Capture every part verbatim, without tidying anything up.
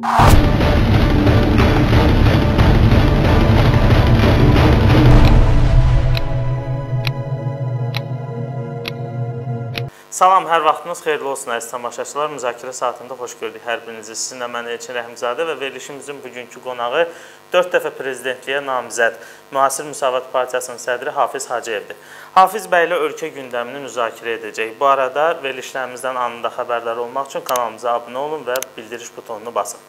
Salam, hər vaxtınız xeyirli olsun əziz tamaşaçılar. Müzakirə saatında xoş gördük hər birinizi. Sizinlə mən Elçin Rəhimzadə və verilişimizin bugünkü qonağı dörd dəfə prezidentliyə namizəd Müasir Müsavat Partiyasının sədri Hafiz Hacıyevdir. Hafiz bəy ilə ölkə gündəmini müzakirə edəcək. Bu arada verilişlərimizdən anında xəbərdar olmaq üçün kanalımıza abunə olun və bildiriş butonunu basın.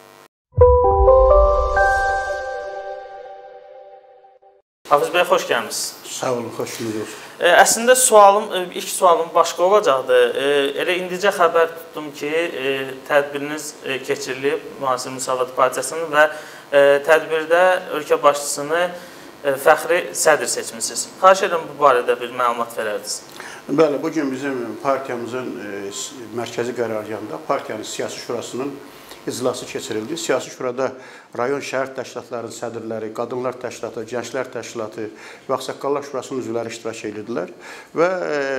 Hafiz bəy, xoş gəlmişsiniz. Sağ olun, xoş bulduk. Əslində sualım, ilk sualım başqa olacaqdı. Elə indicə xəbər tutdum ki, tədbiriniz keçirilib Müasir Müsavat Partiyasının və tədbirdə ölkə başçısını fəxri sədr seçmişsiniz. Xahiş edirəm bu barədə bir məlumat verərdiniz. Bəli, bugün bizim partiyamızın mərkəzi qərargahında partiyanın siyasi şurasının iclası keçirildi. Siyasi şurada rayon şəhər təşkilatlarının sədrləri, qadınlar təşkilatı, gənclər təşkilatı və Ağsaqqallar Şurasının üzvləri iştirak edirdilər və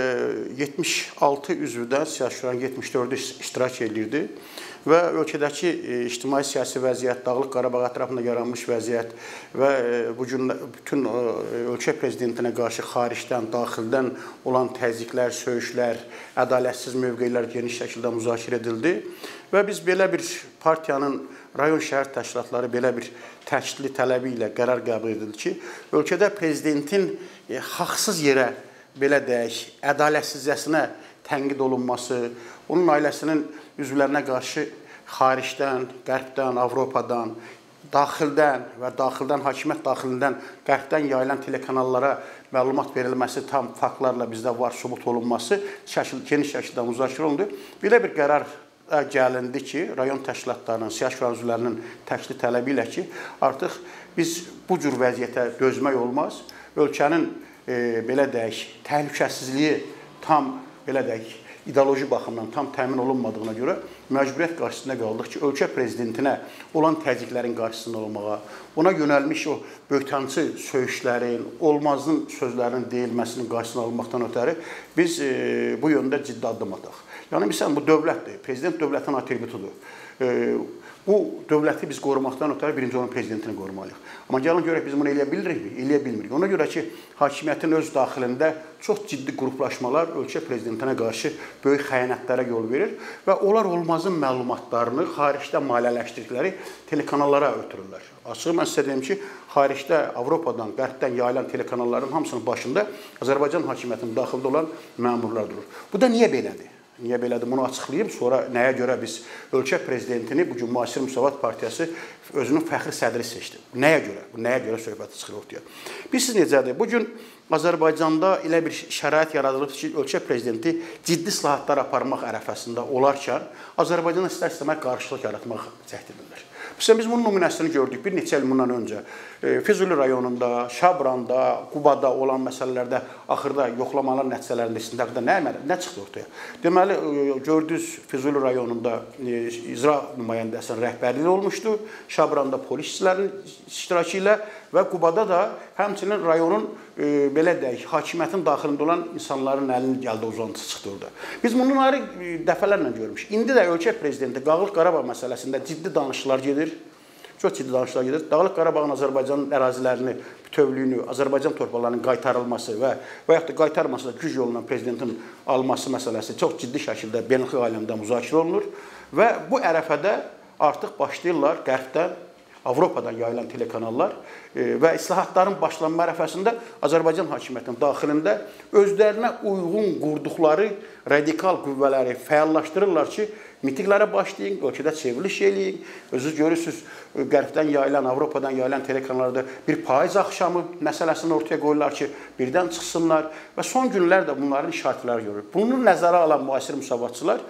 yetmiş altı üzvdən siyasi şuranın yetmiş dördü iştirak edirdi və ölkədəki ictimai siyasi vəziyyət, Dağlıq Qarabağ ətrafında yaranmış vəziyyət və bu gün bütün ölkə prezidentinə qarşı xaricdən, daxildən olan təzyiqlər, söyüşlər, ədalətsiz mövqelər geniş şəkildə müzakirə edildi və biz belə bir partiyanın rayon şəhər təşkilatları belə bir təkidli tələbi ilə qərar qəbul edildi ki, ölkədə prezidentin haqsız yerə, belə deyək, ədalətsizcəsinə tənqid olunması, onun ailəsinin üzvlərinə qarşı xaricdən, qərbdən, Avropadan, daxildən və daxildən, hakimiyyət daxilindən, qərbdən yayılan telekanallara məlumat verilməsi, tam faktlarla bizdə var, subut olunması şəkil, geniş şəkildə müzakirə olundu. Belə bir qərar gəlindi ki, rayon təşkilatlarının, siyasi şura üzvlərinin təkli tələbi ilə ki, artıq biz bu cür vəziyyətə dözmək olmaz. Ölkənin e, belə deyək, təhlükəsizliyi tam, belə deyək, ideoloji baxımdan tam təmin olunmadığına görə məcburiyyət qarşısında qaldıq ki, ölkə prezidentinə olan təzyiqlərin qarşısında olmağa, ona yönəlmiş o böhtançı söyüşlərin, olmazın sözlərinin deyilməsinin qarşısında alınmaqdan ötəri biz e, bu yöndə ciddi addım ataq. Yəni, misal bu dövlətdir, prezident dövlətin atributudur. E, bu dövləti biz qorumaqdan ötəri birinci onun prezidentini qorumalıyıq. Amma gəlin görək biz bunu eləyə bilirikmi? Eləyə bilmirik. Ona görə ki, hakimiyyətin öz daxilində çox ciddi qruplaşmalar ölkə prezidentinə qarşı böyük xəyanətlərə yol verir və onlar olmazın məlumatlarını xaricdə maliyyələşdirdikləri telekanallara ötürürlər. Açığı mən sizə deyim ki, xaricdə, Avropadan, qərbdən yayılan telekanalların hamısının başında Azərbaycan hakimiyyətinin daxildə olan məmurlar durur. Bu da niyə belədir? Niyə belədir? Bunu açıqlayayım. Sonra nəyə görə biz ölkə prezidentini bugün Müasir Müsavat Partiyası özünün fəxri sədri seçdi? Nəyə görə? Nəyə görə söhbəti çıxır ortaya? Bilirsiniz necədir? Bugün Azərbaycanda elə bir şərait yaradılıb ki, ölkə prezidenti ciddi islahatlar aparmaq ərəfəsində olarkən Azərbaycana istər-istəmək qarşılıq yaratmaq cəhd edirlər. Biz bunun nümunəsini gördük bir neçə il bundan öncə. Füzuli rayonunda, Şabranda, Qubada olan məsələlərdə axırda yoxlamalar nəticələrində istintaqda nə, nə çıxdı ortaya? Deməli, gördünüz Füzuli rayonunda icra nümayəndəsinin rəhbərliyi olmuşdu, Şabranda polis işçilərinin iştirakı ilə və Qubada da həmçinin rayonun e, belə deyək, hakimiyyətin daxilində olan insanların əlinin gəldi uzantısı çıxdı orada. Biz bunları dəfələrlə görmüşük. İndi də ölkə prezidenti Dağlıq Qarabağ məsələsində ciddi danışıqlar gedir. Çox ciddi danışıqlar gedir. Dağlıq Qarabağın Azərbaycanın ərazilərini, bütövlüyünü, Azərbaycan torpaqlarının qaytarılması və və yaxud da qaytarması da güc yolundan prezidentin alması məsələsi çox ciddi şəkildə beynəlxalq aləmdə müzakirə olunur və bu ərəfədə artıq başlayırlar qərbdən, Avropadan yayılan telekanallar və islahatların başlanma ərəfəsində Azərbaycan hakimiyyətinin daxilində özlərinə uyğun qurduqları radikal qüvvələri fəallaşdırırlar ki, mitinglərə başlayın, ölkədə çevriliş eləyin. Özünüz görürsünüz, qərbdən yayılan, Avropadan yayılan telekanallarda bir payız axşamı məsələsini ortaya qoyurlar ki, birdən çıxsınlar və son günlərdə bunların işarətləri görür. Bunu nəzərə alan müasir müsavatçılar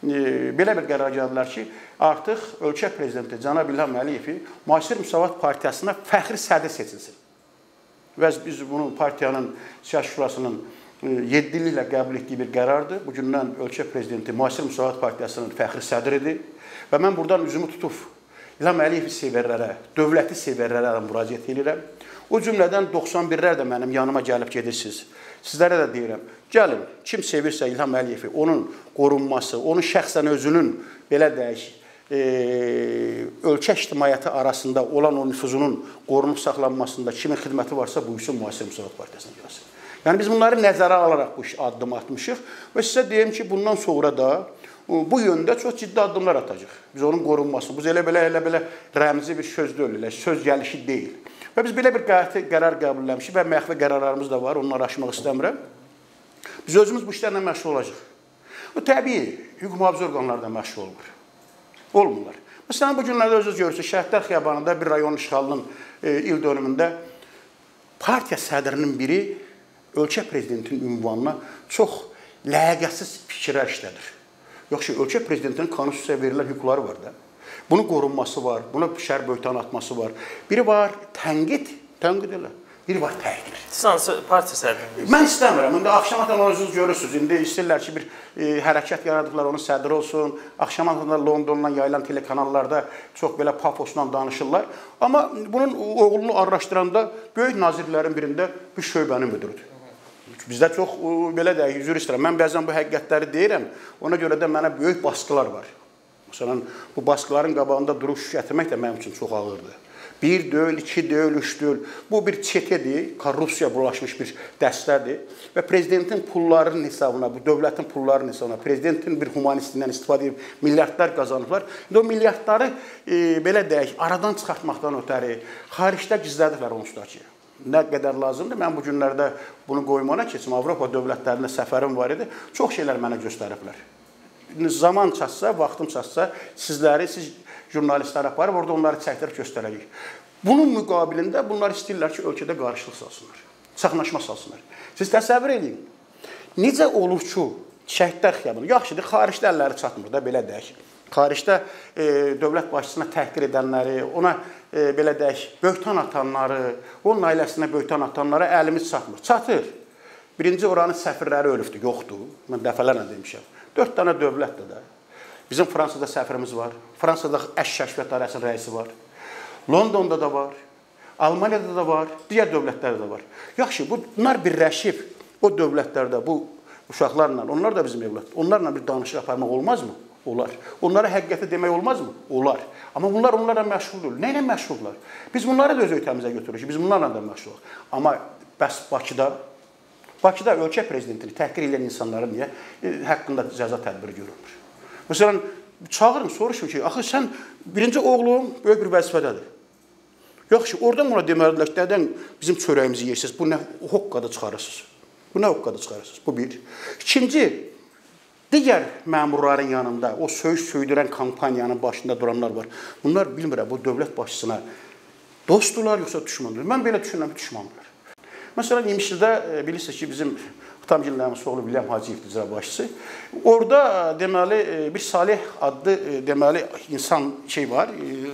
belə bir qərar gəldilər ki, artıq ölkə prezidenti cənab İlham Əliyevi Müasir Müsavat Partiyasına fəxri sədr seçilsin. Və biz bunu partiyanın siyasi şurasının yeddi illiklə qəbul etdiyi bir qərardır. Bugündən ölkə prezidenti Müasir Müsavat Partiyasının fəxri sədridir və mən buradan üzümü tutub İlham Əliyevi severlərə, dövləti severlərə müraciət edirəm. O cümlədən doxsan birlər də mənim yanıma gəlib gedirsiniz. Sizlərə də deyirəm, gəlin, kim sevirsə İlham Əliyevi, onun qorunması, onun şəxsən özünün, belə deyək, e, ölkə ictimaiyyəti arasında olan o nüfuzunun qorunub saxlanmasında kimin xidməti varsa buyursun Müasir Müsavat Partiyasına gəlsin. Yəni biz bunları nəzərə alaraq bu iş addım atmışıq və sizə deyim ki, bundan sonra da bu yöndə çox ciddi addımlar atacaq. Biz onun qorunması, bu elə belə elə belə rəmzi bir söz deyil, söz gəlişi deyil. Və biz belə bir qərar qəbul etmişik və məxfi qərarlarımız da var, onları aşmaq istəmirəm. Biz özümüz bu işlərlə məşğul olacaq. O təbii, hüquq mühafizə orqanları da məşğul olmur. Olmurlar. Məsələn, bu günlərdə özünüz görürsünüz, Şəhidlər Xiyabanında bir rayon işğalının e, il dönümündə partiya sədrinin biri ölkə prezidentinin ünvanına çox ləyaqətsiz fikirlər işlədir. Yoxsa ölkə prezidentinin konstitusiyaya verilən hüquqları var da. Bunun qorunması var, buna şər böhtan atması var. Biri var tənqid, tənqid elə. Biri var təhqir. Siz partiya sədrini? Mən istəmirəm. İndi axşamatan özünüz görürsünüz. İndi istəyirlər ki, bir e, hərəkət yaradıqlar, onun sədri olsun. Axşamatan da Londondan yayılan telekanallarda çox belə paposla danışırlar. Amma bunun oğlunu araşdıranda böyük nazirlərin birində bir şöbənin müdürüdür. Bizdə çox belə də üzr istəyirəm. Mən bəzən bu həqiqətləri deyirəm. Ona görə də mənə böyük baskılar var. Məsələn, bu baskıların qabağında duruş gətirmək də mənim üçün çox ağırdır. Bir deyil, iki deyil, üç deyil. Bu bir çetədir, korrupsiya bulaşmış bir dəstədir və prezidentin pullarının hesabına, bu dövlətin pullarının hesabına, prezidentin bir humanistindən istifadə edib milyardlar qazanıblar. İndi o milyardları e, belə deyək, aradan çıxartmaqdan ötəri, xaricdə gizlədiblər onsuz da ki. Nə qədər lazımdır? Mən bu günlərdə bunu qoymana keçim. Avropa dövlətlərində səfərim var idi. Çox şeylər mənə göstəriblər. Zaman çatsa, vaxtım çatsa, sizləri, siz jurnalistlər aparıb, orada onları çəkdirib göstərəcək. Bunun müqabilində bunlar istəyirlər ki, ölkədə qarşılıq salsınlar, çaxnaşma salsınlar. Siz təsəvvür edin, necə olur ki, Şəhidlər Xiyabanı, yaxşıdır, xaricdə əlləri çatmır da, belə deyək. Xaricdə e, dövlət başçısına təhqir edənləri, ona e, belə deyək, böhtan atanları, onun ailəsinə böhtan atanlara əlimiz çatmır. Çatır. Birinci oranın səfirləri ölübdür, yoxdur. Mən dəfələrlə demişəm. Dörd dənə dövlətdir də. Bizim Fransada səfirimiz var. Fransada Əş Kəşfiyyat Dairəsinin rəisi var. Londonda da var. Almaniyada da var. Digər dövlətlərdə də var. Yaxşı, bunlar birləşib o dövlətlərdə bu uşaqlarla, onlar da bizim evlat, onlarla bir danışıq aparmaq olmazmı? Olar. Onlara həqiqəti demək olmazmı? Olar. Amma bunlar onlarla məşğul deyil. Nə ilə məşğullar? Biz bunları da öz öhdəmizə götürürük. Biz bunlarla da məşğuluq. Amma bəs Bakıda Bakıda ölkə prezidentini təhqir edən insanların niyə e, haqqında cəza tədbiri görülmür? Məsələn, çağırın, soruşun ki, axı sən birinci oğlum böyük bir vəzifədədir. Yaxşı, oradan ona deməlilər, nədən bizim çörəyimizi yeyirsiniz, bu nə hoqqada çıxarırsınız? Bu nə hoqqada çıxarırsınız? Bu bir. İkinci, digər məmurların yanında o söyüş söydürən kampaniyanın başında duranlar var. Bunlar bilmirəm, bu dövlət başçısına dostdular, yoxsa düşmandılar. Mən belə düşünürəm, düşmandılar. Məsələn, İmişlidə bilirsiniz ki, bizim Tamgillərin oğlu Vilyam Hacıyev icra başçısı. Orada deməli bir Salih adlı deməli insan şey var.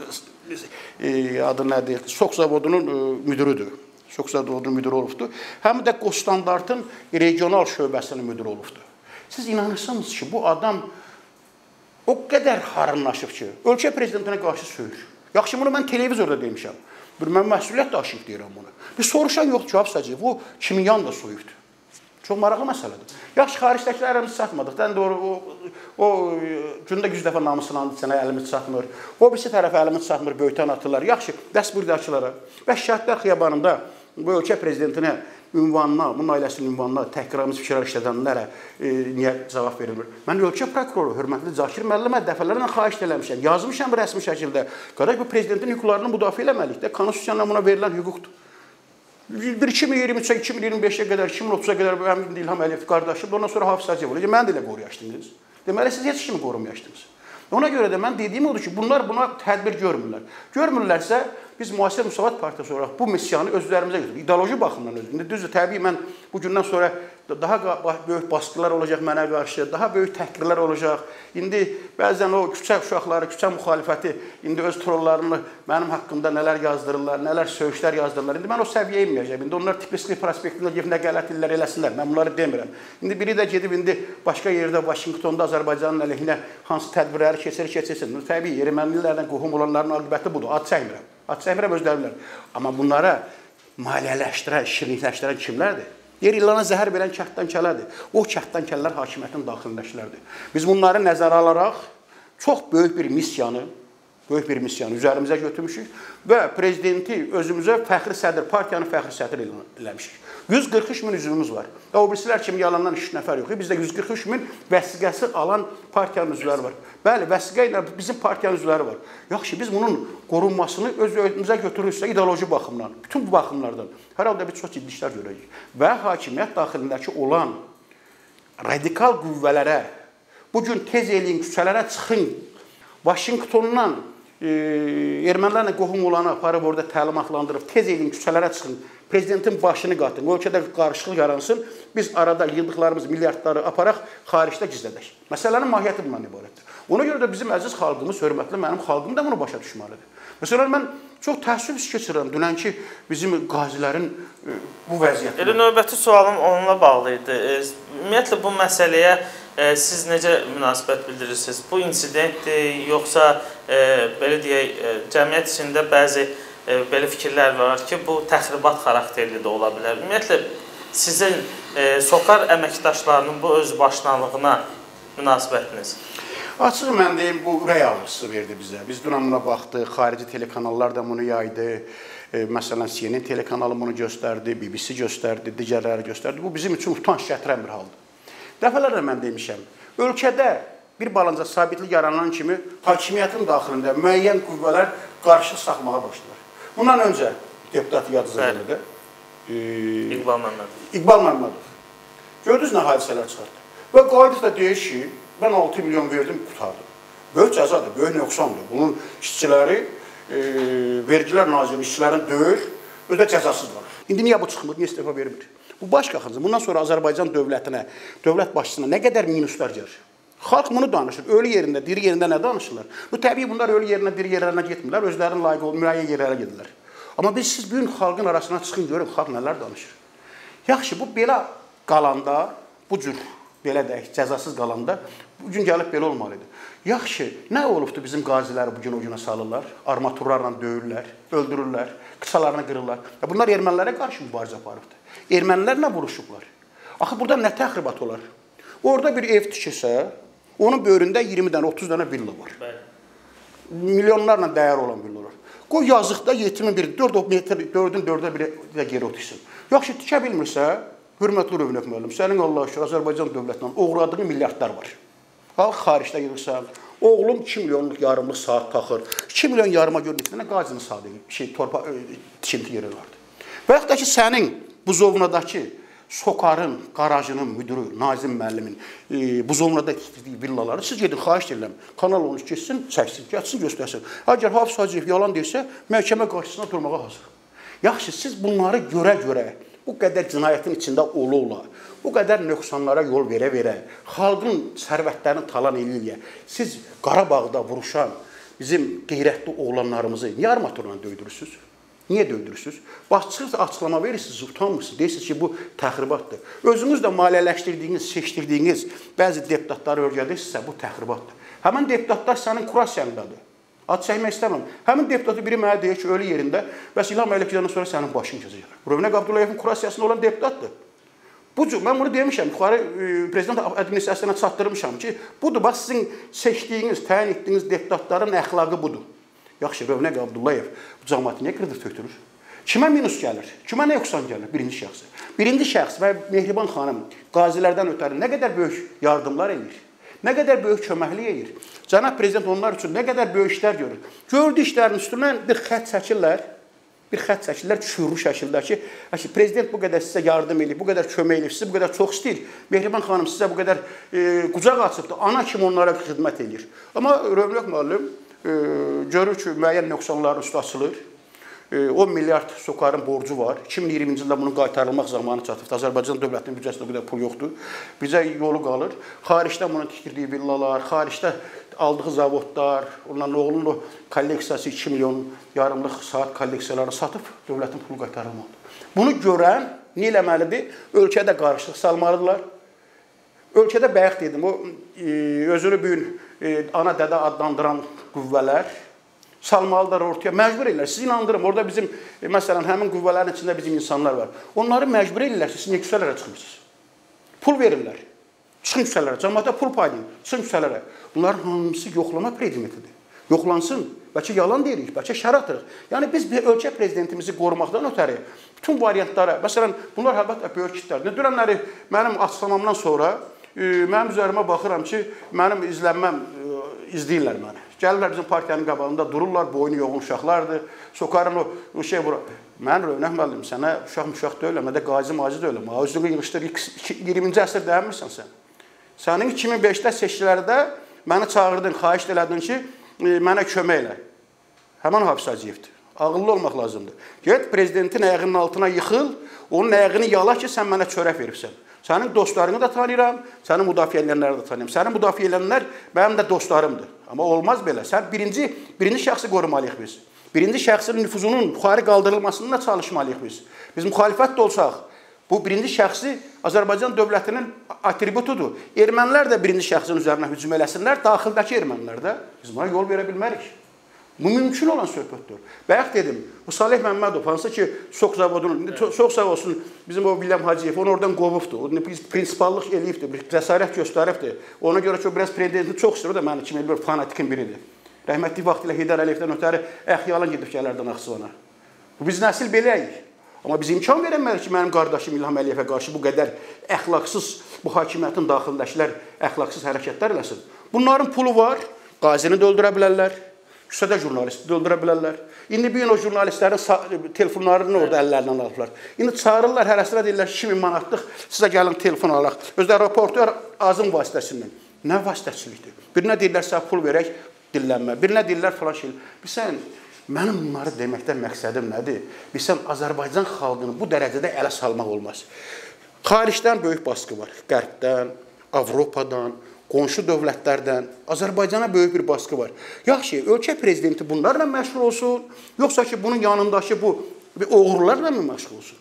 Adı nədir? Sok zavodunun müdürüdür. Sok zavodunun müdürü olubdur. Həm də Qostandартın regional şöbəsinin müdürü olubdur. Siz inanırsınız ki, bu adam o qədər harınlaşıb ki, ölkə prezidentinə qarşı söyür. Yaxşı, bunu mən televizorda demişəm. Mən məsuliyyət daşıyıb deyirəm bunu. Bir soruşan yox, cavab səcəyib. Bu kimin yanında soyubdur? Çox maraqlı məsələdir. Yaxşı, xaricdəkilə əlimiz çatmadıq. Dən doğru, o, o gündə yüz dəfə namuslandı sənə əlimiz çatmır. O birisi tərəfə əlimiz çatmır, böyütən atırlar. Yaxşı, bəs buradakılara və Şəhidlər Xiyabanında bu ölkə prezidentinə ünvanına, bunun ailəsinin ünvanına təhqiramiz fikirlər işlədənlərə e, niyə cavab verilmir? Mən ölkə prokuroru, hörmətli Zakir müəllimə dəfələrlə xahiş eləmişəm. Yazmışam rəsmi şəkildə. Qardaş, bu prezidentin hüquqlarını müdafiə eləməliyik də. Konstitusiyanla buna verilən hüquqdur. Bir iki min iyirmi üçə, iki min iyirmi beşə qədər, iki min otuz'a qədər həmin İlham Əliyev qardaşım, ondan sonra Hafız Hacıyev olacaq. Mən də elə qoruyaşdınız. Deməli, siz heç kimi qorumayaşdınız. Ona görə də mən dediyim odur ki, bunlar buna tədbir görmürlər. Görmürlərsə, biz Müasir Müsavat Partiyası olaraq bu missiyanı özlərimizə götürürük. İdeoloji baxımdan özür. İndi düzdür, təbii mən bu gündən sonra daha böyük baskılar olacaq mənə qarşı, daha böyük təhqirlər olacaq. İndi bəzən o küçə uşaqları, küçə müxalifəti indi öz trollarını mənim haqqımda nələr yazdırırlar, nələr söyüşlər yazdırırlar. İndi mən o səviyyəyə inməyəcəm. İndi onlar Tiflisli prospektində gedib nə qələtlər eləsinlər. Mən bunları demirəm. İndi biri də gedib indi başqa yerdə Vaşinqtonda Azərbaycanın əleyhinə hansı tədbirləri keçir, keçirsin. Təbii ermənilərlə qohum olanların aqibəti budur. Ad çəkmirəm. Ad çəkmirəm özlərilər. Amma bunlara maliyyələşdirən, şirinləşdirən kimlərdir? Yer ilana zəhər verən kətdankələrdir. O kətdankələr hakimiyyətin daxilindəkilərdir. Biz bunları nəzərə alaraq çox böyük bir missiyanı Böyük bir missiyanı üzərimizə götürmüşük və prezidenti özümüzə fəxri sədr, partiyanın fəxri sədr eləmişik. yüz qırx üç min üzvümüz var. Və o birisilər kimi yalandan üç nəfər yox. Bizdə yüz qırx üç min vəsiqəsi alan partiyanın üzvləri var. Bəli, vəsiqə ilə bizim partiyanın üzvləri var. Yaxşı, biz bunun qorunmasını öz özümüzə götürürsə ideoloji baxımdan, bütün bu baxımlardan hər halda bir çox ciddi işlər görəcəyik. Və hakimiyyət daxilindəki olan radikal qüvvələrə bugün tez eləyin, küçələrə çıxın, Vaşinqtondan e, ermənilərlə qohum olanı aparıb orada təlimatlandırıb, tez eləyin, küçələrə çıxın, prezidentin başını qatın, ölkədə qarışıqlıq yaransın, biz arada yıldıqlarımız milyardları aparaq, xaricdə gizlədək. Məsələnin mahiyyəti bundan ibarətdir. Ona görə də bizim əziz xalqımız, hörmətli mənim xalqım da bunu başa düşməlidir. Məsələn, mən çox təəssüf hiss keçirəm dünənki bizim qazilərin e, bu vəziyyətini. Elə növbəti sualım onunla bağlı idi. E, ümumiyyətlə, bu məsələyə e, siz necə münasibət bildirirsiniz? Bu insidentdir, yoxsa e, belə deyək, e, cəmiyyət içində bəzi e, belə fikirlər var ki, bu təxribat xarakterli də ola bilər. Ümumiyyətlə, sizin e, SOCAR əməkdaşlarının bu öz başlanlığına münasibətiniz? Açıq mən deyim, bu ürək ağrısı verdi bizə. Biz dünən buna baxdıq, xarici telekanallar da bunu yaydı. E, məsələn, C N N telekanalı bunu göstərdi, B B C göstərdi, digərləri göstərdi. Bu bizim üçün utanç gətirən bir haldır. Dəfələrlə mən demişəm, ölkədə bir balanca sabitlik yaranan kimi hakimiyyətin daxilində müəyyən qüvvələr qarşı saxmağa başlar. Bundan öncə deputat yadınızda e, İqbal Məmmədov. İqbal Məmmədov. Gördünüz nə hadisələr çıxartdı. Və qayıdıb da deyir ki, mən altı milyon verdim, qutardım. Böyük cəzadır, böyük nöqsandır. Bunun işçiləri, e, vergilər naziri işçilərin döyür, özdə cəzasız var. İndi niyə bu çıxmır, niyə istifa vermir? Bu baş qaxıncı. Bundan sonra Azərbaycan dövlətinə, dövlət başçısına nə qədər minuslar gəlir? Xalq bunu danışır. Ölü yerində, diri yerində nə danışırlar? Bu təbii bunlar ölü yerinə, diri yerlərinə getmirlər, özlərinin layiq olduğu müəyyən yerlərə gedirlər. Amma biz siz bugün xalqın arasına çıxın, görün, xalq nələr danışır. Yaxşı, bu belə qalanda, bu cür belə deyək, cəzasız qalanda bugün gəlib belə olmalıdır. Yaxşı, nə olubdur bizim qaziləri bugün o günə salırlar, armaturlarla döyürlər, öldürürlər, qıçalarını qırırlar. Bunlar ermənilərə qarşı mübarizə aparıbdır. Ermənilərlə vuruşublar. Axı, burada nə təxribat olar? Orada bir ev tikirsə, onun böyründə iyirmi dənə, otuz dənə villa var. Milyonlarla dəyər olan villalar. Qoy yazıqda yetimin biri, dördün dördə biri də geri otursun. Yaxşı, tikə bilmirsə, hörmətli Rövnək müəllim, sənin Allah şükür Azərbaycan dövlətindən oğradığı milyardlar var. Qalq xaricdə yığırsan, oğlum iki milyonluq yarımlıq saat taxır, iki milyon yarıma görə neçə qazını sadə şey, torpa, tikinti yeri vardı. Və yaxud da ki, sənin Buzovnadakı SOCARın qarajının müdürü Nazim müəllimin e, Buzovnada tikdirdiyi villaları siz gedin, xahiş edirəm, Kanal on üç geçsin, çəksin, gəlsin, göstərsin. Əgər Hafız Hacıyev yalan deyirsə, məhkəmə qarşısına durmağa hazır. Yaxşı, siz bunları görə-görə, bu qədər cinayətin içində ola-ola, bu qədər nöqsanlara yol verə-verə, xalqın sərvətlərini talan eləyə, siz Qarabağda vuruşan bizim qeyrətli oğlanlarımızı niyə armaturla döydürürsünüz? Niyə döydürürsünüz? Bax, çıxırsa açıqlama verirsiniz, utanmırsınız, deyirsiniz ki, bu təxribatdır. Özünüz də maliyyələşdirdiyiniz, seçdirdiyiniz bəzi deputatları örgədirsinizsə, bu təxribatdır. Həmin deputatlar sənin kurasiyandadır. Ad çəkmək istəmirəm. Həmin deputatı biri mənə deyir ki, ölü yerində, bəs İlham Əliyev gedəndən sonra sənin başın keçəcək. Rövnək Abdullayevin kurasiyasında olan deputatdır. Bu cür, mən bunu demişəm, yuxarı e, prezident administrasiyasına çatdırmışam ki, budur, bax, sizin seçdiyiniz, təyin etdiyiniz deputatların əxlaqı budur. Yaxşı, Rövnək Abdullayev bu cəmaatı niyə qırdır, tökdürür? Kimə minus gəlir? Kimə nöqsan gəlir? Birinci şəxsi. Birinci şəxs və Mehriban xanım qazilərdən ötəri nə qədər böyük yardımlar edir? Nə qədər böyük köməklik edir? Cənab prezident onlar üçün nə qədər böyük işlər görür? Gördü işlərin üstündən bir xət çəkirlər, bir xət çəkirlər şüurlu şəkildə ki, prezident bu qədər sizə yardım edir, bu qədər kömək edir, sizi bu qədər çox istəyir. Mehriban xanım sizə bu qədər e, qucaq açıbdır, ana kimi onlara xidmət edir. Amma Rövnək müəllim e, görür ki, müəyyən nöqsanların üstü açılır. on milyard SOCARın borcu var. iki min iyirminci ildə bunun qaytarılmaq zamanı çatıbdır. Azərbaycan dövlətinin büdcəsində bu qədər pul yoxdur. Bizə yolu qalır. Xaricdə bunun tikdirdiyi villalar, xaricdə aldığı zavodlar, onların oğlunun o kolleksiyası iki milyon yarımlıq saat kolleksiyalarını satıb dövlətin pulu qaytarılmalıdır. Bunu görən nə eləməlidir? Ölkədə qarışıq salmalıdırlar. Ölkədə bayaq dedim, o özünü bugün ana dədə adlandıran qüvvələr salmalılar ortaya, məcbur edirlər. Siz inandırım, orada bizim, e, məsələn, həmin qüvvələrin içində bizim insanlar var. Onları məcbur edirlər ki, siz niyə küçələrə çıxmırsınız? Pul verirlər. Çıxın küçələrə, cəmaata pul paylayın, çıxın küçələrə. Bunların hamısı yoxlama predmetidir. Yoxlansın. Bəlkə yalan deyirik, bəlkə şər atırıq. Yəni biz bir ölkə prezidentimizi qorumaqdan ötəri bütün variantlara, məsələn, bunlar əlbəttə böyük kitlərdir. Dünənləri mənim açıqlamamdan sonra e, mənim üzərimə baxıram ki, mənim izlənməm e, izləyirlər məni. Gəlirlər bizim partiyanın qabağında dururlar, boynu yoğun uşaqlardır. Sokarın o, o şey bura. Mən Rövnək müəllim, sənə uşaq-muşaq deyiləm, nə də qazi-mazi deyiləm. Özünü yığışdır, iyirminci əsr dəyənmirsən sən. Sənin iki min beşdə seçkilərdə məni çağırdın, xahiş elədin ki, mənə kömək elə. Həmən Hafız Hacıyevdir. Ağıllı olmaq lazımdır. Get, prezidentin ayağının altına yıxıl, onun ayağını yala ki, sən mənə çörək veribsən. Sənin dostlarını da tanıyıram, sənin müdafiə edənləri də tanıyıram. Sənin müdafiə edənlər mənim də dostlarımdır. Amma olmaz belə. Sən birinci, birinci şəxsi qorumalıyıq biz. Birinci şəxsin nüfuzunun yuxarı qaldırılmasında çalışmalıyıq biz. Biz müxalifət də olsaq, bu birinci şəxsi Azərbaycan dövlətinin atributudur. Ermənilər də birinci şəxsin üzərinə hücum eləsinlər, daxildəki ermənilər də. Biz buna yol verə bilmərik. Bu mümkün olan söhbətdir. Bayaq dedim, bu Salih Məmmədov, hansı ki, Soq zavodunun, çox sağ olsun bizim o William Hacıyev, onu oradan qovubdur. O prinsipallıq eləyibdir, bir cəsarət göstəribdir. Ona görə ki, o biraz prezidenti çox istəyir, o da mənim kimi bir fanatikin biridir. Rəhmətli vaxt ilə Heydər Əliyevdən ötəri əxyalan gedib gələrdən Naxçıvana. Bu biz nəsil beləyik. Amma biz imkan verəmərik ki, mənim qardaşım İlham Əliyevə qarşı bu qədər əxlaqsız, bu hakimiyyətin daxilindəkilər əxlaqsız hərəkətlər eləsin. Bunların pulu var, qazini də öldürə bilərlər, küçədə jurnalisti də öldürə bilərlər. İndi bir gün o jurnalistlərin telefonlarını orada əllərindən alıblar. İndi çağırırlar, hərəsinə deyirlər iki min manatlıq, sizə gəlin telefon alaq. Özdə raportör azın vasitəsindən. Nə vasitəçilikdir? Birinə deyirlər, sənə pul verək, dillənmə. Birinə deyirlər, falan şey. Bilsən, mənim bunları deməkdən məqsədim nədir? Bilsən, Azərbaycan xalqını bu dərəcədə ələ salmaq olmaz. Xaricdən böyük baskı var. Qərbdən, Avropadan, qonşu dövlətlərdən, Azərbaycana böyük bir baskı var. Yaxşı, ölkə prezidenti bunlarla məşğul olsun, yoxsa ki, bunun yanındakı bu oğrularla mı məşğul olsun?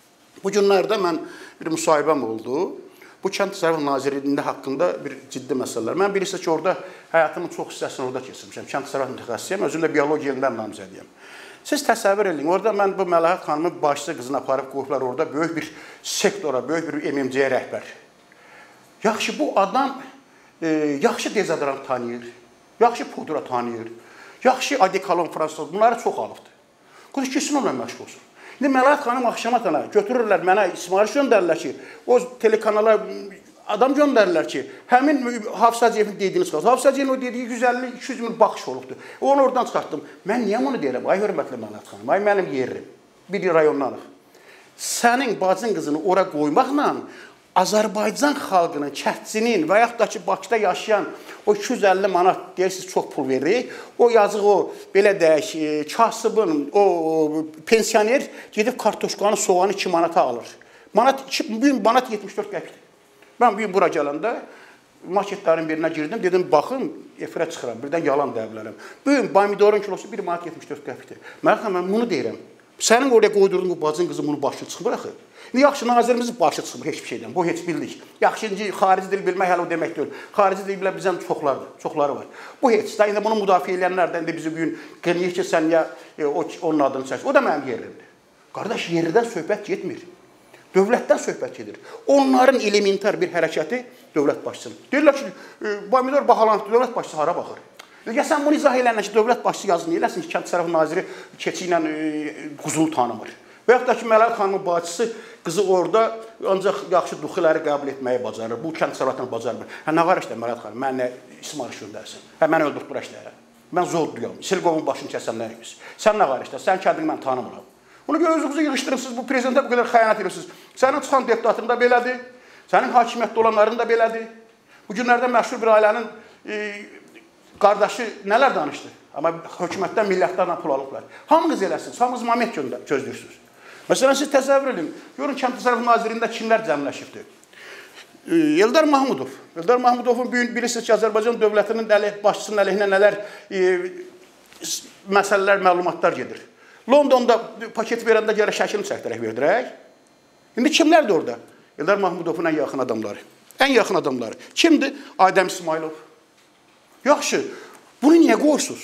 Bu günlərdə mən bir müsahibəm oldu. Bu Kənd Təsərrüfatı Nazirliyində haqqında bir ciddi məsələlər. Mən bilirsiniz ki, orada həyatımın çox hissəsini orada keçirmişəm. Kənd Təsərrüfatı mütəxəssisiyəm, özüm də biologiya elmdən namizədiyəm. Siz təsəvvür edin, orada mən bu Məlahət xanımın başçı qızını aparıb qoyublar orada böyük bir sektora, böyük bir M M C-yə rəhbər. Yaxşı, bu adam e, yaxşı dezodorant tanıyır, yaxşı pudra tanıyır, yaxşı adikalon fransız, bunları çox alıbdır. Qoy kesin onunla məşğul olsun. İndi Məlahət xanım axşama tana götürürlər, mənə ismarış göndərirlər ki, o telekanala adam göndərirlər ki, həmin Hafız Hacıyevin dediyiniz qalsın. Hafız Hacıyevin o dediyi yüz əlli iki yüz min baxış olubdur. Onu oradan çıxartdım. Mən niyə bunu deyirəm? Ay hörmətli Məlahət xanım, ay mənim yerim. Bir rayondanıq. Sənin bacın qızını ora qoymaqla Azərbaycan xalqının, kəndçinin və yaxud da ki, Bakıda yaşayan o iki yüz əlli manat deyirsiniz, çox pul veririk. O yazıq o, belə deyək, kasıbın, o pensioner gedib kartoşkanı, soğanı iki manata alır. Manat, bugün manat yetmiş dörd qəpikdir. Mən bugün bura gələndə marketlərin birinə girdim, dedim, baxın, efirə çıxıram, birdən yalan deyə bilərəm. Bugün pomidorun kilosu bir manat yetmiş dörd qəpikdir. Mən, mən bunu deyirəm. Sənin oraya qoyduğun bu bacın qızı bunu başı çıxmır axı. Yaxşı, nazirimizin başı çıxmır heç bir şeydən, bu heç bildik. Yaxşı, xarici dil bilmək hələ o demək deyil. Xarici dil bilmək bizdən çoxlardır, çoxları var. Bu heç də, indi bunu müdafiə edənlərdən də bizi bugün qınıyır ki, sən ya e, o, onun adını çək. O da mənim yerimdir. Qardaş, yerdən söhbət getmir. Dövlətdən söhbət gedir. Onların elementar bir hərəkəti dövlət başçısının. Deyirlər ki, e, pomidor bahalanır, dövlət başçısı hara baxır? Ya sən bunu izah elənə ki, dövlət başçısı yazını eləsin ki, Kənd Təsərrüfatı Naziri keçi ilə e, quzunu tanımır. Və yaxud da ki, Məlahət xanımın bacısı qızı orada ancaq yaxşı duxiləri qəbul etməyi bacarır. Bu Kənd Təsərrüfatını bacarmır. Hə, nə var işlə Məlahət xanım, mən nə ismarış göndərsin? Hə, mən öldürüb bura işləyərəm. Mən zorduyam, Silqovun başını kəsənlərimiz. Sən nə var işlə, sən kəndini mən tanımıram. Onu görə özünüzü yığışdırırsınız, bu prezidentə bu qədər xəyanət edirsiniz. Sənin çıxan deputatın da belədir, sənin hakimiyyətdə olanların da belədir. Bu günlərdə məşhur bir ailənin e, qardaşı nələr danışdı? Amma hökumətdən milyardlarla pul alıblar. Hamınız eləsiniz, hamınız moment gözləyirsiniz. Məsələn, siz təsəvvür edin, görün Kənd Təsərrüfatı Nazirliyində kimlər cəmləşibdir? Eldar Mahmudov. Eldar Mahmudovun bilirsiniz ki, Azərbaycan dövlətinin əleyh, başçısının əleyhinə nələr e, məsələlər, məlumatlar gedir. Londonda paket verəndə gələ şəkilini çəkdirək verdirək. İndi kimlərdir orada? Eldar Mahmudovun ən yaxın adamları. Ən yaxın adamları. Kimdir? Adəm İsmailov. Yaxşı, bunu niyə qoyursuz?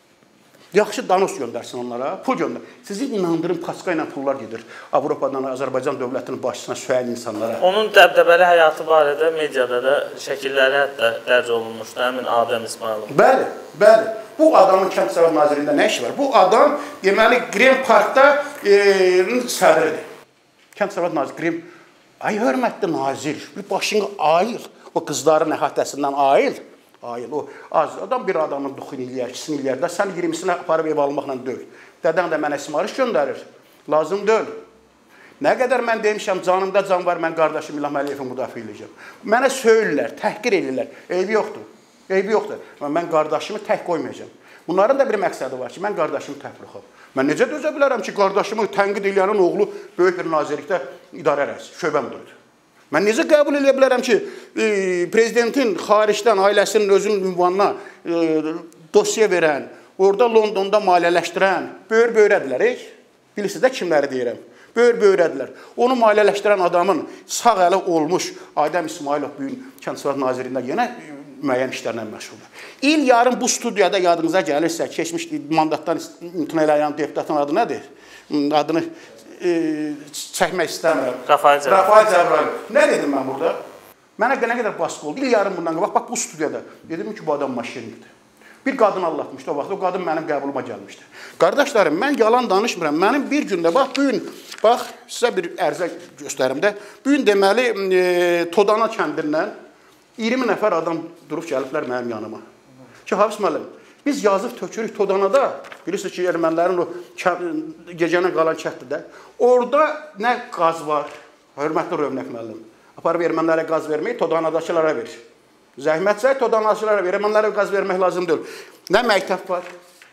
Yaxşı danos göndərsin onlara, pul göndər. Sizi inandırın, paska ilə pullar gedir. Avropadan Azərbaycan dövlətinin başçısına söyən insanlara. Onun dəbdəbəli həyatı barədə mediada da şəkilləri hətta dərc olunmuşdu, həmin Adəm İsmailov. Bəli, bəli. Bu adamın Kənd Təsərrüfatı Nazirliyində nə işi var? Bu adam deməli Green Parkda e, sədridir. Kənd Təsərrüfatı Naziri Green, ay hörmətli nazir, bir başını ayıl, o qızların əhatəsindən ayıl. Ayıl, o az adam bir adamın duxun eləyər, ikisini eləyər də, sən iyirmisini aparıb ev almaqla döl. Dədən də mənə sifariş göndərir, lazım döl. Nə qədər mən demişəm, canımda can var, mən qardaşım İlham Əliyevi müdafiə edəcəm. Mənə söylürlər, təhqir edirlər, eybi yoxdur, eybi yoxdur. Mən qardaşımı tək qoymayacam. Bunların da bir məqsədi var ki, mən qardaşımı tək buraxam. Mən necə dözə bilərəm ki, qardaşımı tənqid eləyənin oğlu böyük bir nazirlikdə idarə rəisi, şöbə müdürüdür. Mən necə qəbul edə bilərəm ki, e, prezidentin xaricdən ailəsinin özünün ünvanına e, dosya verən, orada Londonda maliyyələşdirən, böyür-böyrədilər, ey? Bilirsiniz də kimləri deyirəm? Böyür-böyrədilər. Onu maliyyələşdirən adamın sağ əli olmuş Adəm İsmailov bugün Kənd Təsərrüfatı Nazirliyində yenə müəyyən işlərlə məşğuldur. İl yarım bu studiyada yadınıza gəlirsə, keçmiş mandatdan imtina eləyən deputatın adı nədir? Adını e, çəkmək istəmirəm. Rafael Cəbrayıl. Rafael Cəbrayıl. Nə dedim mən burada? Mənə nə qədər baskı oldu? İl yarım bundan qabaq, bax bu studiyada. Dedim ki, bu adam maşinlikdir. Bir qadın allatmışdı o vaxt, o qadın mənim qəbuluma gəlmişdi. Qardaşlarım, mən yalan danışmıram. Mənim bir gündə, bax, bugün, bax, sizə bir ərzə göstərim də. Bugün deməli, e, Todana kəndindən iyirmi nəfər adam durub gəliblər mənim yanıma. Ki, Hafiz müəllim, biz yazıb tökürük Todanada, bilirsiniz ki, ermənilərin o gecənə qalan kətlidə, orada nə qaz var, hörmətli Rövnək müəllim, aparıb ermənilərə qaz verməyi Todanadakılara verir. Zəhmətsə Todanadakılara verir, ermənilərə qaz vermək lazım deyil. Nə məktəb var,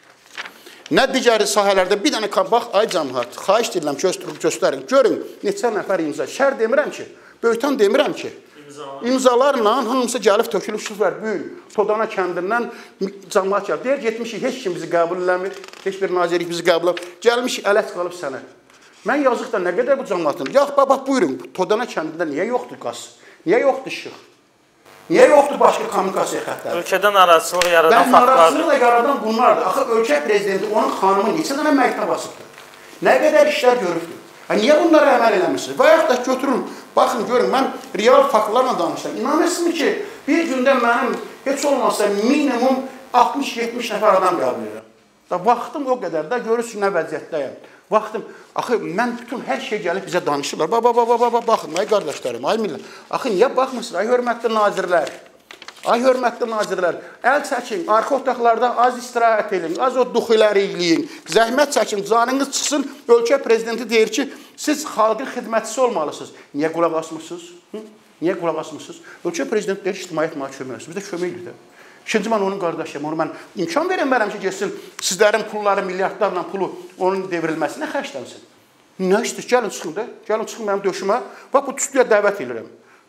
nə digər sahələrdə bir dənə bax, ay cəmiyyət, xahiş edirəm, göstərin, görün, neçə nəfər imza, şər demirəm ki, böyütan demirəm ki, İmzalarla hamısı gəlib tökülüşürlər. Bugün Todana kəndindən cəmiyyət gəlir. Deyir, getmişik, heç kim bizi qəbul eləmir. Heç bir nazirlik bizi qəbul eləmir. Gəlmişik, ələt qalıb sənə. Mən yazıq da nə qədər bu cəmiyyətin? Yax, bax, buyurun, Todana kəndində niyə yoxdur qaz? Niyə yoxdur işıq? Niyə yoxdur başqa kommunikasiya xətləri? Ölkədə narazılıq yaradan faktlardır. Narazılıq da yaradan bunlardır. Axı, ölkə prezidenti, onun xanımı neçə dənə məktəb basıbdır? Nə qədər işlər görübdür? Niyə bunlara əməl eləmişsiniz? Və yaxud da götürün, baxın, görün, mən real faktlarla danışıram. İnanırsınız ki, bir gündə mənim heç olmazsa minimum altmış yetmiş nəfər adam qəbul edirəm. Vaxtım o qədər də görürsünüz nə vəziyyətdəyəm. Vaxtım, axı, mən bütün hər şey gəlib bizə danışırlar. Ba, ba, ba, ba, ba, baxın, ay qardaşlarım, ay millət. Axı, niyə baxmırsınız? Ay hörmətli nazirlər. Ay hörmətli nazirlər, əl çəkin, arxa otaqlarda az istirahət edin, az o duxiləri eləyin, zəhmət çəkin, canınız çıxsın, ölkə prezidenti deyir ki, siz xalqın xidmətçisi olmalısınız. Niyə qulaq asmırsınız? Hı? Niyə qulaq asmırsınız? Ölkə prezidenti deyir, ictimaiyyət mənə kömək etsin, biz də kömək edir də. İkinci mən onun qardaşıyım, onu mən imkan verəm ki, geçsin, sizlərin pulları, milyardlarla pulu onun devrilməsinə xərclənsin. Nə istəyir? Gəlin çıxın da, gəlin çıxın mənim döşümə, bax bu tüstüyə dəvət edirəm.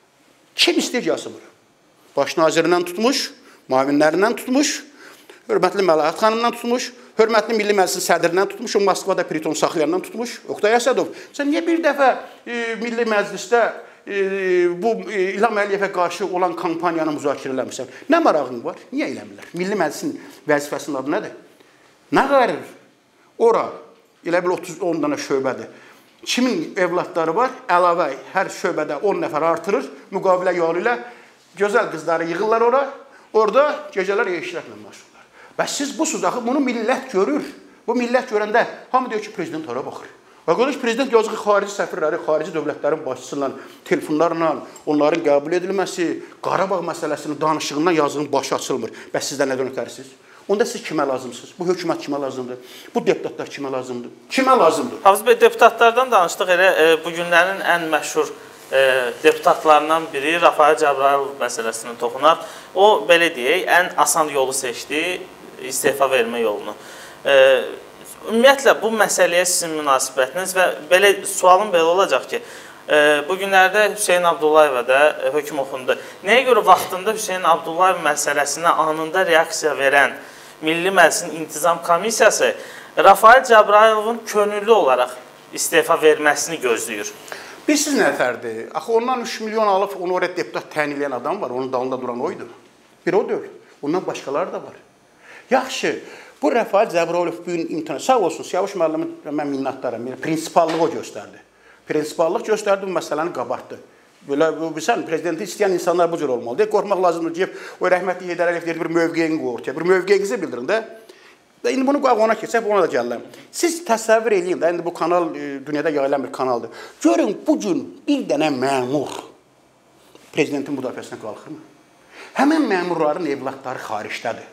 Kim istəyir gəlsin bura? Baş nazirindən tutmuş, müavinlərindən tutmuş, hörmətli Məlahət xanımdan tutmuş, hörmətli Milli Məclisin sədrindən tutmuş, o Moskvada Priton saxlayandan tutmuş. Oqtay Əsədov, sən niyə bir dəfə e, Milli Məclisdə e, bu e, İlham Əliyevə qarşı olan kampaniyanı müzakirə eləmirsən? Nə marağın var? Niyə eləmirlər? Milli Məclisin vəzifəsinin adı nədir? Nə qarir? Ora, elə bil otuz on dənə şöbədir. Kimin evlatları var? Əlavə hər şöbədə on nəfər artırır, müqavilə yolu ilə gözəl qızları yığırlar ora, orada gecələr işlərlə məşğullar. Və siz bu suzaxı, bunu millət görür. Bu millət görəndə hamı deyir ki, prezident hara baxır. Və qardaş, prezident yazıqı xarici səfirləri, xarici dövlətlərin başçısıyla, telefonlarla, onların qəbul edilməsi, Qarabağ məsələsinin danışığından yazığın başı açılmır. Bəs sizdən nədən ötərsiniz? Onda siz kimə lazımsınız? Bu hökumət kimə lazımdır? Bu deputatlar kimə lazımdır? Kimə lazımdır? Hafiz bəy, deputatlardan danışdıq, elə e, bu günlərin ən məşhur E, deputatlarından biri Rafael Cəbrayıl məsələsini toxunar. O, belə deyək, ən asan yolu seçdi, istefa vermə yolunu. E, ümumiyyətlə, bu məsələyə sizin münasibətiniz və belə sualım belə olacaq ki, e, bu günlərdə Hüseyin Abdullayevə də e, hökm oxundu. Nəyə görə vaxtında Hüseyin Abdullayev məsələsinə anında reaksiya verən Milli Məclisin İntizam Komissiyası Rafael Cəbrayılın könüllü olaraq istefa verməsini gözləyir? Bilirsiniz nə fərdir? Axı ondan üç milyon alıb onu oraya deputat təyin edən adam var, onun dalında duran oydu. Bir o deyil, ondan başqaları da var. Yaxşı, bu Rafael Cəbrayılov bugün imtina, sağ olsun, Siyavuş müəllimi mən minnətdaram, prinsipallıq o göstərdi. Prinsipallıq göstərdi, bu məsələni qabartdı. Belə, bilsən, prezidenti istəyən insanlar bu cür olmalıdır. Qorxmaq lazımdır ki, o rəhmətli Heydər Əliyev deyir, bir mövqeyini qoy ortaya, bir mövqeyinizi bildirin də. İndi bunu qoyaq ona keçək, ona da gəlirəm. Siz təsəvvür eləyin də, indi bu kanal dünyada yayılan bir kanaldır. Görün, bugün bir dənə məmur prezidentin müdafiəsinə qalxırmı? Həmən məmurların evlatları xaricdədir.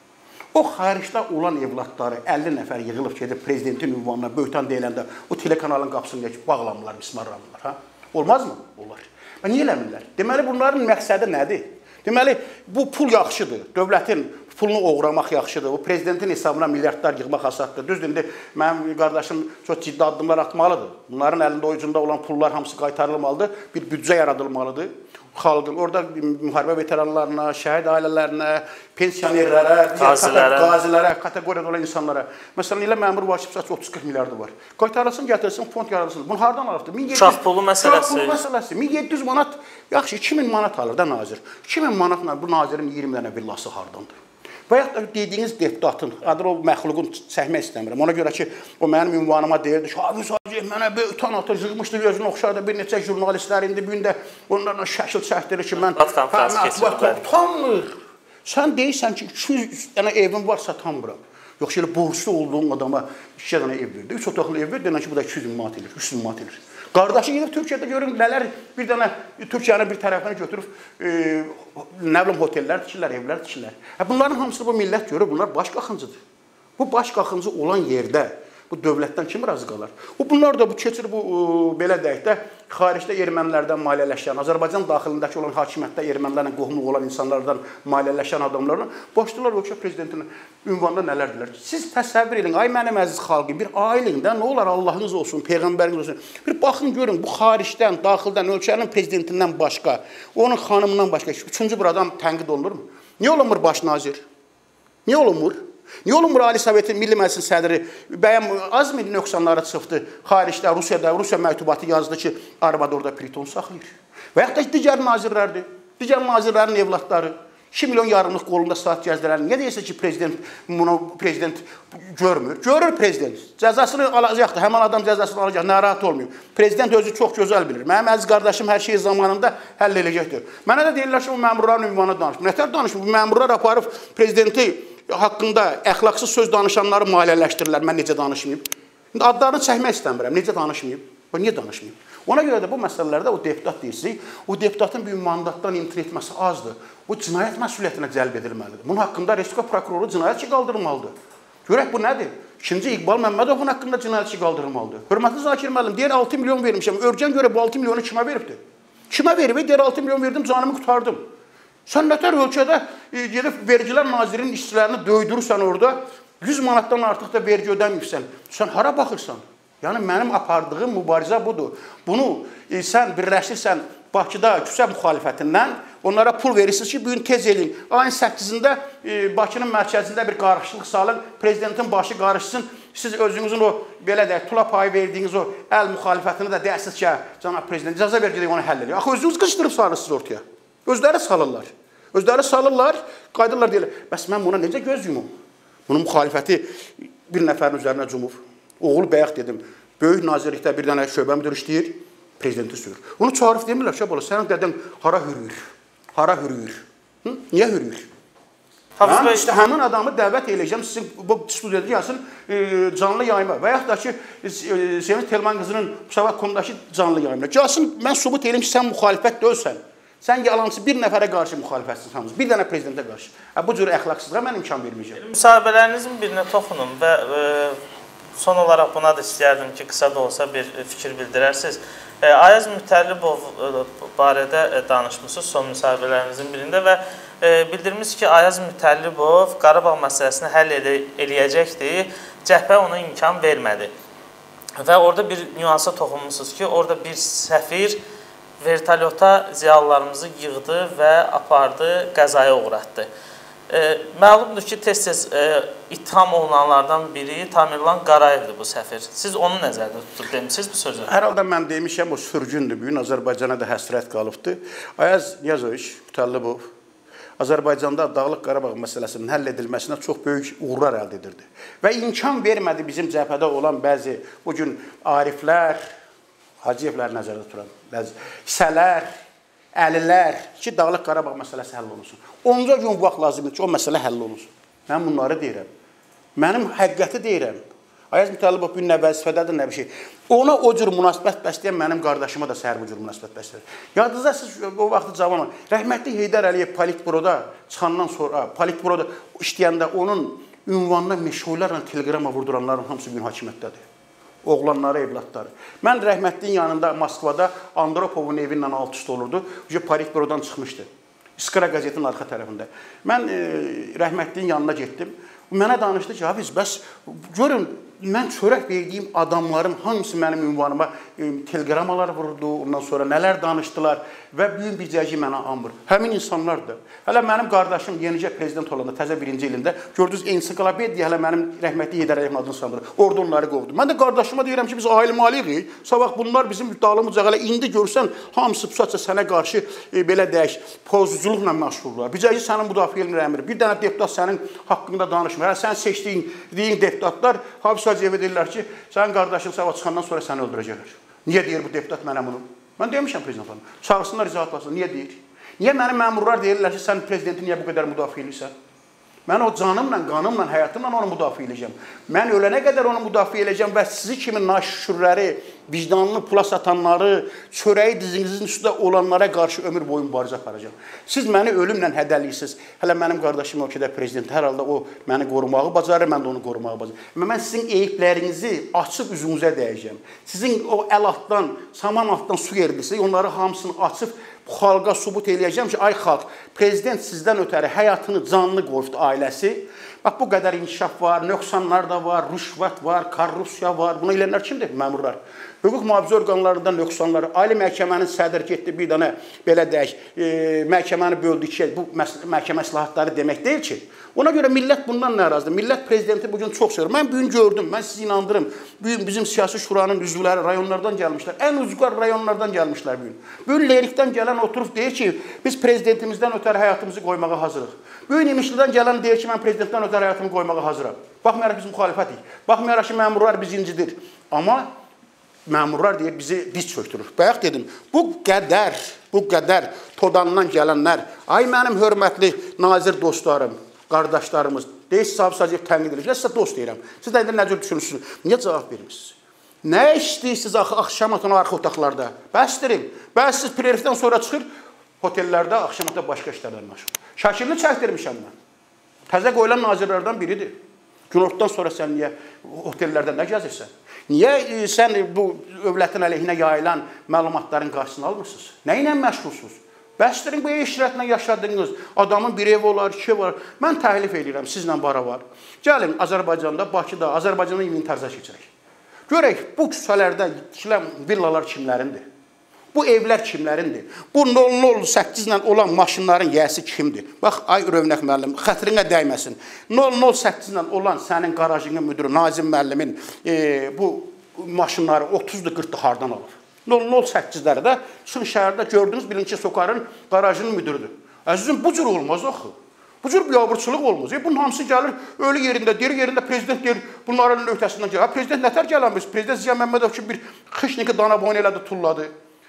O xaricdə olan evlatları əlli nəfər yığılıb gedib prezidentin ünvanına böhtan deyiləndə o telekanalın qapısını geçib bağlamırlar, mismarlanırlar. Ha? Olmazmı? Olar. Və niyə eləmirlər? Deməli, bunların məqsədi nədir? Deməli, bu pul yaxşıdır. Dövlətin pulunu oğramaq yaxşıdır. O prezidentin hesabına milyardlar yığmaq asaddır. Düzdür, indi mənim qardaşım çox ciddi addımlar atmalıdır. Bunların əlində o ucunda olan pullar hamısı qaytarılmalıdır. Bir büdcə yaradılmalıdır. Xalqın, orada müharibə veteranlarına, şəhid ailələrinə, pensionerlərə, qazilərə, kateqoriyada olan insanlara. Məsələn, elə məmur var ki, otuz qırx milyardı var. Qaytarılsın, gətirilsin, fond yaradılsın. Bunu hardan alıbdır? Uşaq pulu məsələsi. Uşaq pulu məsələsi. min yeddi yüz manat, yaxşı, iki min manat alır da nazir. iki min manatla bu nazirin iyirmi dənə villası hardandır? Və yaxud da dediyiniz deputatın, adır o məxluqun çəkmək istəmirəm. Ona görə ki, o mənim ünvanıma deyirdi ki, Hafiz Hacıyev mənə böyütan atır, yığmışdı gözünü oxşardı bir neçə jurnalistlər, indi bir də onlarla şəkil çəkdirir ki, mən utanmır. Sən deyirsən ki, iki yüz dənə evim var, satamıram. Yox, elə borçlu olduğum adama iki dənə ev verdi. üç otaqlı ev verdi, deyilən ki, bu da iki yüz min manat edir, üç yüz min manat edir. Qardaşı gedib Türkiyədə görün, nələr bir dənə Türkiyənin bir tərəfini götürüb, e, nə bilim, otellər tikirlər, evlər tikirlər. Bunların hamısı bu millət görür, bunlar baş qaxıncıdır. Bu baş qaxıncı olan yerdə bu dövlətdən kim razı qalar? Bunlar da bu keçir, bu belə deyək də, xaricdə ermənilərdən maliyyələşən, Azərbaycan daxilindəki olan hakimiyyətdə ermənilərlə qohumluq olan insanlardan maliyyələşən adamlarla başlayırlar ölkə prezidentinin ünvanında nələrdirlər. Siz təsəvvür edin, ay mənim əziz xalqı, bir ailində nə olar Allahınız olsun, Peyğəmbəriniz olsun. Bir baxın görün, bu xaricdən, daxildən, ölkənin prezidentindən başqa, onun xanımından başqa üçüncü bir adam tənqid olunurmu? Niyə olunmur baş nazir? Niyə olunmur? Niyə olunmur Ali Sovetin Milli Məclisin sədri bəyəm az mı nöqsanları çıxdı xaricdə, Rusiyada, Rusiya məktubatı yazdı ki, arvad orada priton saxlayır. Və yaxud da digər nazirlərdir, digər nazirlərin evlatları iki milyon yarımlıq qolunda saat gəzdirər. Niyə deyirsə ki, prezident bunu prezident görmür? Görür prezident. Cəzasını alacaqdır, həman adam cəzasını alacaq, narahat olmuyor. Prezident özü çox gözəl bilir. Mənim əziz qardaşım hər şeyi zamanında həll edəcəkdir. Mənə də deyirlər ki, bu məmurların ünvanı danışmır. Nətər danışmır? Bu məmurlar aparıb prezidenti haqqında əxlaqsız söz danışanları maliyyələşdirirlər, mən necə danışmayayım. İndi adlarını çəkmək istəmirəm, necə danışmayayım? Niyə danışmayayım? Ona görə də bu məsələlərdə o deputat deyirsik, o deputatın bir mandatdan imtina etməsi azdır. O cinayət məsuliyyətinə cəlb edilməlidir. Bunun haqqında Respublika prokuroru cinayət işi qaldırılmalıdır. Görək bu nədir? İkinci İqbal Məmmədovun haqqında cinayət işi qaldırılmalıdır. Hörmətli Zakir müəllim, deyir altı milyon vermişəm. Örgən görə bu altı milyonu kimə veribdir? Kimə verib? Deyir altı milyon verdim, canımı qurtardım. Sən nətər ölkədə gedib vergilər nazirinin işçilərini döydürürsən orada, yüz manatdan artıq da vergi ödəməyibsən. Sən hara baxırsan? Yəni, mənim apardığım mübarizə budur. Bunu e, sən birləşirsən Bakıda küçə müxalifətindən, onlara pul verirsiniz ki, bugün tez eləyin. Ayın səkkizində e, Bakının mərkəzində bir qarışıqlıq salın, prezidentin başı qarışsın, siz özünüzün o, belə deyək, tula payı verdiyiniz o əl müxalifətini də deyəsiniz ki, cənab prezident, icazə ver gedək onu həll edək. Axı, özünüz qışdırıb sarırsınız ortaya. Özləri salırlar. Özləri salırlar, qaydırlar deyirlər. Bəs mən buna necə göz yumum? Bunun müxalifəti bir nəfərin üzərinə cumub. Oğul bəyək dedim, böyük nazirlikdə bir dənə şöbə müdür işləyir, prezidenti sürür. Onu çağırıb demirlər, şəb olur, sənin dədən hara hürüyür? Hara hürüyür? Hı? Niyə hürüyür? Mən işte həmin adamı dəvət eləyəcəm, sizin bu studiyada gəlsin e, canlı yayma və yaxud da ki, e, Sevinç Telman qızının Müsavat konudakı canlı yayma. Gəlsin, mən sübut eləyim ki, sən müxalifət deyilsən. Sən yalancı bir nəfərə qarşı müxalifətsin hamınız, bir dənə prezidentə qarşı. Bu cür əxlaqsızlığa mən imkan verməyəcəm. Müsahibələrinizin birinə toxunun və e, son olaraq buna da istəyərdim ki, qısa da olsa bir fikir bildirərsiniz. E, Ayaz Mütəllibov e, barədə e, danışmışsınız son müsahibələrinizin birində və e, bildirmiş ki, Ayaz Mütəllibov Qarabağ məsələsini həll eləyəcəkdir, cəhbə ona imkan vermədi. Və orada bir nüansa toxunmuşsunuz ki, orada bir səfir vertolyota ziyalılarımızı yığdı və apardı, qəzaya uğratdı. E, məlumdur ki, tez-tez e, itham olunanlardan biri Tamirlan Qarayevdir bu səfir. Siz onu nəzərdə tutub demişsiniz bu sözü? Hər halda mən demişəm, o sürgündür, bugün Azərbaycana da həsrət qalıbdır. Ayaz Niyazoviç Mütəllibov Azərbaycanda Dağlıq Qarabağ məsələsinin həll edilməsinə çox böyük uğurlar əldə edirdi. Və imkan vermədi bizim cəbhədə olan bəzi bugün ariflər, Hacıyevləri nəzərdə tuturam, bəzi hissələr, əlilər ki, Dağlıq Qarabağ məsələsi həll olunsun. onca gün vaxt lazımdır ki, o məsələ həll olunsun. Mən bunları deyirəm. Mənim həqiqəti deyirəm. Ayaz Mütəllibov bir nə vəzifədədir, nə bir şey. Ona o cür münasibət bəsləyən mənim qardaşıma da səhər bu cür münasibət bəsləyir. Yadınızda siz o vaxtı cavan, rəhmətli Heydər Əliyev Politburoda çıxandan sonra, Politburoda işləyəndə onun ünvanına meşğullarla teleqrama vurduranların hamısı gün hakimiyyətdədir. Oğlanları, evlatları. Mən rəhmətliyin yanında Moskvada Andropovun evindən alt üst olurdu. Politburodan çıxmışdı. İskra qəzetinin arxa tərəfində. Mən e, rəhmətliyin yanına getdim. Mənə danışdı ki, Hafiz, bəs görün, mən çörək verdiyim adamların hamısı mənim ünvanıma e, telegramalar vurdu, ondan sonra nələr danışdılar və büyün bircəci mənə anmır. Həmin insanlardır. Hələ mənim qardaşım yenicə prezident olanda, təzə birinci ilində, gördünüz, ensiklopediya hələ mənim rəhmətli Heydər Əliyevin adını sandır. Orada onları qovdu. Mən də qardaşıma deyirəm ki, biz ailmalıyıq. Sabah bunlar bizim müddəalımızca hələ indi görsən, hamısı pusatca sənə qarşı e, belə deyək, pozculuqla məşğullar. Bircəci sənin müdafiə elmir əmri. Bir dənə deputat sənin haqqında danışmır. Hələ sən seçdiyin deyin deputatlar, Hafiz Hacıyevə deyirlər ki, sənin qardaşın sabah çıxandan sonra səni öldürəcəklər. Niyə deyir bu deputat mənə bunu? Mən demişəm prezidentlərinə. Çağırsınlar, izahat basın. Niyə deyir? Niyə mənim məmurlar deyirlər ki, sən prezidenti niyə bu qədər müdafiə edirsən? Mən o canımla, qanımla, həyatımla onu müdafiə edəcəm. Mən ölənə qədər onu müdafiə edəcəm və sizi kimi naşükürləri, vicdanlı pula satanları, çörəyi dizinizin üstündə olanlara qarşı ömür boyu mübarizə aparacam. Siz məni ölümlə hədəliyirsiniz. Hələ mənim qardaşım ölkədə prezident, hər halda o məni qorumağı bacarır, mən də onu qorumağı bacarır. Amma mən sizin eyiblərinizi açıb üzünüzə dəyəcəm. Sizin o əl altdan, saman altdan su yerdirsə, onları hamısını açıb xalqa sübut eləyəcəm ki, ay xalq, prezident sizdən ötəri həyatını canlı qoydu ailəsi. Bax, bu qədər inkişaf var, nöqsanlar da var, rüşvət var, korrupsiya var. Bunu eləyənlər kimdir? Məmurlar. Hüquq mühafizə orqanlarında nöqsanlar, ali məhkəmənin sədr getdi bir dənə, belə deyək, e, məhkəməni böldü ki, bu məhkəmə islahatları demək deyil ki. Ona görə millət bundan narazıdır. Millət prezidenti bugün çox seviyor. Mən bugün gördüm, mən sizi inandırım. Bugün bizim siyasi şuranın üzvləri rayonlardan gəlmişlər. Ən ucqar rayonlardan gəlmişlər bugün. Bugün Lerikdən gələn oturub deyir ki, biz prezidentimizdən ötəri həyatımızı qoymağa hazırıq. Bugün İmişlidən gələn deyir ki, mən prezidentdən ötəri həyatımı qoymağa hazıram. Baxmayaraq biz müxalifətik. Baxmayaraq ki, məmurlar bizi incidir. Amma məmurlar deyir, bizi diz çöktürür. Bayaq dedim, bu qədər, bu qədər Todandan gələnlər, ay mənim hörmətli nazir dostlarım, qardaşlarımız, deyirsiniz, Hafiz Hacıyev tənqid edir. Sizə dost deyirəm. Siz də indi nə cür düşünürsünüz? Niyə cavab vermirsiniz? Nə işləyirsiniz axşam atın arxa otaqlarda? Bəsdirin. Bəs siz prerifdən sonra çıxır, otellərdə axşam atın başqa işlərdən məşğul. Şəkilini çəkdirmişəm mən. Təzə qoyulan nazirlərdən biridir. Günortadan sonra sən niyə otellərdə nə gəzirsən? Niyə e, sən bu övlətin əleyhinə yayılan məlumatların qarşısını almırsınız? Nə ilə məşğulsunuz? Bəsdirin, bu eşrətlə yaşadığınız adamın bir ev olar, iki ev olar. Mən təhlif edirəm, sizlə bara var. Gəlin Azərbaycanda, Bakıda, Azərbaycanda inventarza keçirək. Görək, bu küçələrdə tikilən villalar kimlərindir? Bu evlər kimlərindir? Bu nol nol səkkiz ilə olan maşınların yiyəsi kimdir? Bax, ay Rövnək müəllim, xətrinə dəyməsin. nol nol səkkiz ilə olan sənin qarajının müdürü, Nazim müəllimin e, bu maşınları otuzdu qırxdı hardan alır? nol nol səkkizləri də çıxın şəhərdə gördünüz, bilin ki, Sokarın qarajının müdürüdür. Əzizim, bu cür olmaz axı. Bu cür biabırçılıq olmaz. E, bunun hamısı gəlir, ölü yerində, diri yerində prezident deyir, bunların öhdəsindən gəlir. Prezident nətər gələnmiş? Prezident Ziya Məmmədov ki, bir xışniki dana boyun elədi, tulladı.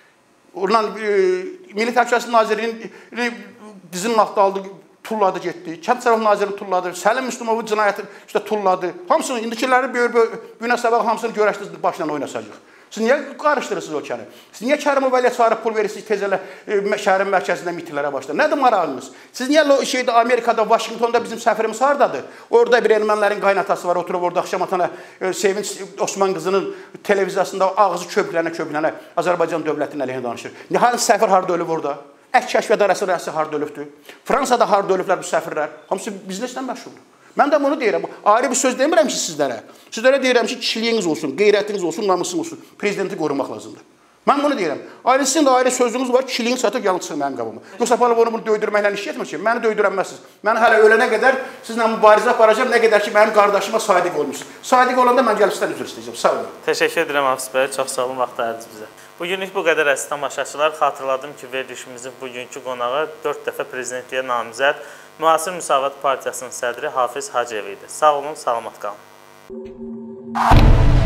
Ondan e, Milli Təhlükəsizlik Nazirinin dizinin altı aldı, tulladı, getdi. Kənd Təsərrüfatı Nazirini tulladı. Səlim Müslümovu cinayəti işte tulladı. Hamısını, indikiləri böyünə səbəq hamısını görəşdiniz, başla oynasacaq. Siz niyə qarışdırırsınız ölkəni? Siz niyə Kərimov Əliyə çağırıb pul verirsiniz, tez elə e, şəhərin mərkəzində mitinglərə başlayır? Nədir marağınız? Siz niyə şeydə, Amerikada, Vaşinqtonda bizim səfirimiz hardadır? Orada bir ermənilərin qaynatası var, oturub orada axşam atana e, Sevinç Osman qızının televiziyasında ağzı köplənə köplənə Azərbaycan dövlətinin əleyhinə danışır. Hansı səfir harda ölüb orada? Əks kəşf idarəsi rəisi harda ölübdür? Fransada harda ölüblər bu səfirlər? Hamısı bizneslə məşğuldur. Mən də bunu deyirəm. Ayrı bir söz demirəm ki sizlərə. Sizlərə deyirəm ki, kişiliyiniz olsun, qeyrətiniz olsun, namusunuz olsun. Prezidenti qorumaq lazımdır. Mən bunu deyirəm. Ayrı sizin də ayrı sözünüz var, kişiliyini satıb yanı çıxın mənim qabıma. Yoxsa Palov onu bunu döydürməklə iş etmir ki, məni döydürənməzsiniz. Mən hələ ölənə qədər sizlə mübarizə aparacağım, nə qədər ki, mənim qardaşıma sadiq olmuşsunuz. Sadiq olanda mən gəlib sizdən üzr istəyəcəm. Sağ olun. Təşəkkür edirəm Hafiz bəy, çox sağ olun, vaxt ayırdınız bizə. Bugünlük bu qədər əziz tamaşaçılar. Xatırladım ki, verilişimizin bugünkü qonağı dörd dəfə prezidentliyə namizəd Müasir Müsavat Partiyasının sədri Hafiz Hacıyev idi. Sağ olun, salamat qalın.